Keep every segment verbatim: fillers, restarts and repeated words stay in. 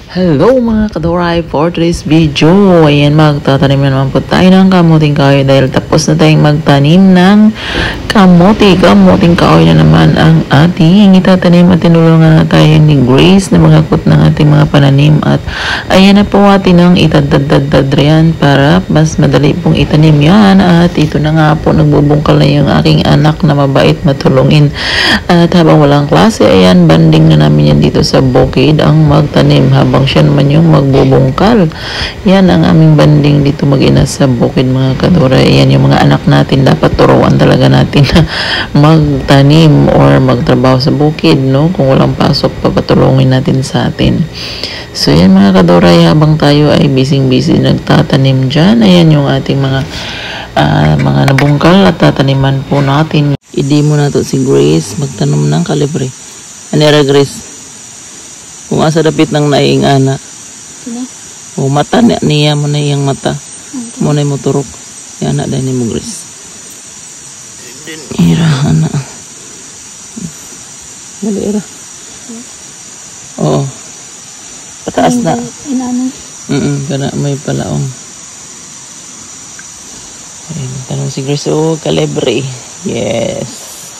Hello mga kadoray, for today's video, ayan magtatanim na naman po tayo ng kamuting kahoy dahil tapos na tayong magtanim ng kamuti. Kamuting kahoy na naman ang ating itatanim at tinulungan na tayo ni Grace na magakot ng ating mga pananim at ayan na po atin ang itadadadad yan para mas madali pong itanim yan at ito na nga po nagbubungkal na yung aking anak na mabait matulungin at habang walang klase, ayan banding na namin yan dito sa bukid ang magtanim habang siya naman yung magbubungkal. Yan ang aming banding dito mag-ina sa bukid mga kadoray. Yan yung mga anak natin dapat turuan talaga natin na magtanim or magtrabaho sa bukid, no? Kung walang pasok papatulungin natin sa atin. So yan mga kadoray, habang tayo ay busy-busy nagtatanim dyan, ayan yung ating mga uh, mga nabungkal at tataniman po natin. Idi mo na to si Grace magtanom ng kalibre. Anera Grace? Kung asa dapit ng naing anak. Sino? O mata niya, niya mo na iyang mata. Okay. Mo na mo turok. Yan na dahil ni mo Grace. Ira, anak. Dali, ira. Oo. Pataas na. Inano. Mm-mm, kana may palaong. Ayun, tanong si Grace. Oh, kalibre. Yes.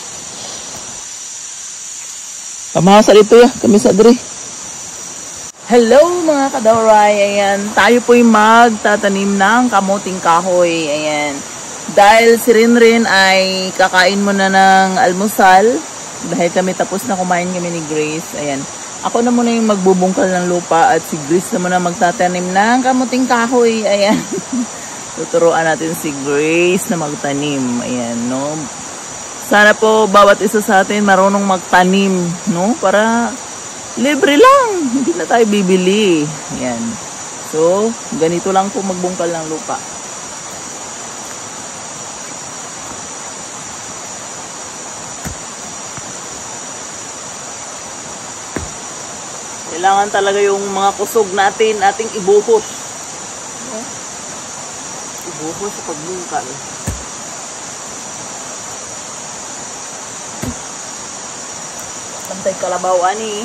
Pamahasa dito ya. Kami sa diri. Hello mga kadoray, ayan, tayo po'y magtatanim ng kamuting kahoy, ayan. Dahil si Rinrin ay kakain muna ng almusal, dahil kami tapos na kumain kami ni Grace, ayan. Ako na muna yung magbubungkal ng lupa at si Grace na muna magtatanim ng kamuting kahoy, ayan. Tuturuan natin si Grace na magtanim, ayan, no. Sana po bawat isa sa atin marunong magtanim, no, para libre lang, hindi na tayo bibili. Yan. So, ganito lang po magbungkal ng lupa. Kailangan talaga yung mga kusog natin, ating ibuhos. Ibuhos sa pagbungkal. Pantay kalabaw, ani.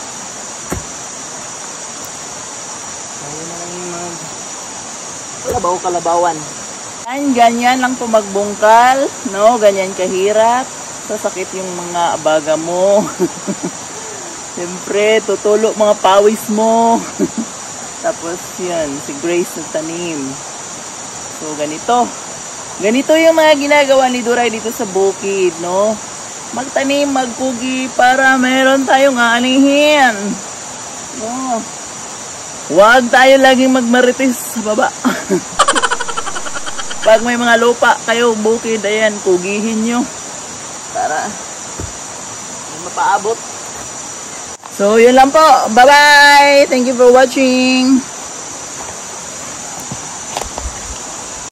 Ayun na lang yung mga kalabaw-kalabawan. Yan, ganyan lang po magbungkal, no? Ganyan kahirap. Sasakit yung mga abaga mo. Siyempre, tutulo mga pawis mo. Tapos yan, si Grace nagtanim. So, ganito. Ganito yung mga ginagawa ni Duray dito sa bukid, no? Magtanim, magpugi para meron tayong aanihin. No. Huwag tayo laging magmarites sa baba. Pag may mga lupa kayo, bukid, ayan, pugihin nyo. Para mapaabot. So, yun lang po. Bye-bye! Thank you for watching.